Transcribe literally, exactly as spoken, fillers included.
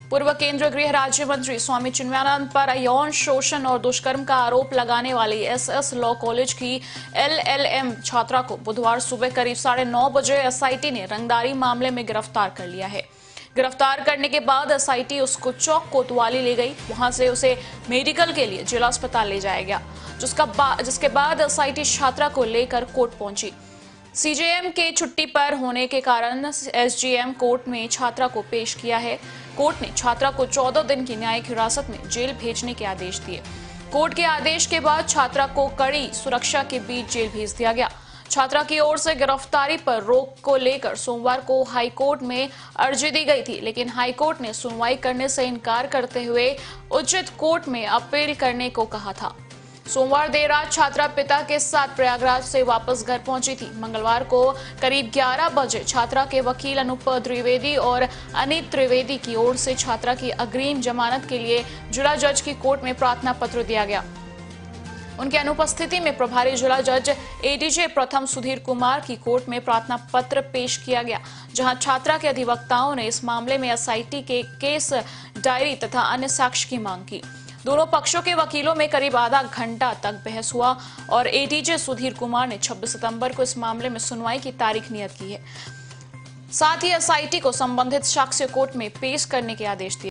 पूर्व केंद्रीय गृह राज्य मंत्री स्वामी चिन्मयानंद पर यौन शोषण और दुष्कर्म का आरोप लगाने वाली एसएस लॉ कॉलेज की एलएलएम छात्रा को बुधवार सुबह करीब साढ़े नौ बजे एसआईटी ने रंगदारी मामले में गिरफ्तार कर लिया है। गिरफ्तार करने के बाद एसआईटी उसको चौक कोतवाली ले गई। वहां से उसे मेडिकल के लिए जिला अस्पताल ले जाया गया, जिसका बा, जिसके बाद एसआईटी छात्रा को लेकर कोर्ट पहुंची। सीजेएम के छुट्टी पर होने के कारण एसजीएम कोर्ट में छात्रा को पेश किया है। कोर्ट ने छात्रा को चौदह दिन की न्यायिक हिरासत में जेल भेजने के आदेश दिए। कोर्ट के आदेश के बाद छात्रा को कड़ी सुरक्षा के बीच जेल भेज दिया गया। छात्रा की ओर से गिरफ्तारी पर रोक को लेकर सोमवार को हाईकोर्ट में अर्जी दी गई थी, लेकिन हाईकोर्ट ने सुनवाई करने से इनकार करते हुए उच्च कोर्ट में अपील करने को कहा था। सोमवार देर रात छात्रा पिता के साथ प्रयागराज से वापस घर पहुंची थी। मंगलवार को करीब ग्यारह बजे छात्रा के वकील अनूप द्विवेदी और अनित त्रिवेदी की ओर से छात्रा की अग्रिम जमानत के लिए जिला जज की कोर्ट में प्रार्थना पत्र दिया गया। उनकी अनुपस्थिति में प्रभारी जिला जज एडीजे प्रथम सुधीर कुमार की कोर्ट में प्रार्थना पत्र पेश किया गया, जहां छात्रा के अधिवक्ताओं ने इस मामले में एसआईटी के केस डायरी तथा अन्य साक्ष्य की मांग की। दोनों पक्षों के वकीलों में करीब आधा घंटा तक बहस हुआ और एडीजे सुधीर कुमार ने छब्बीस सितंबर को इस मामले में सुनवाई की तारीख नियत की है। साथ ही एसआईटी को संबंधित साक्ष्य कोर्ट में पेश करने के आदेश दिए।